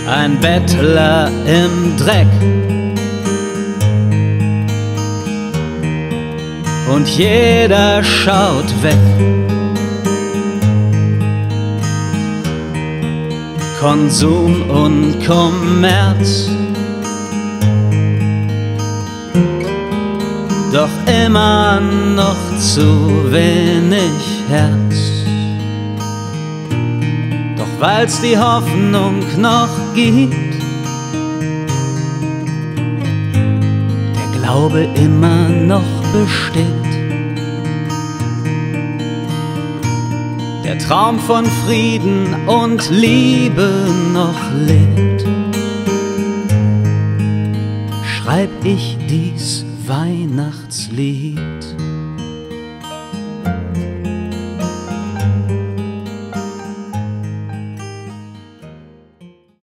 ein Bettler im Dreck. Und jeder schaut weg. Konsum und Kommerz, doch immer noch zu wenig Herz. Doch weil's die Hoffnung noch gibt, der Glaube immer noch besteht, der Traum von Frieden und Liebe noch lebt, schreib ich dies Weihnachten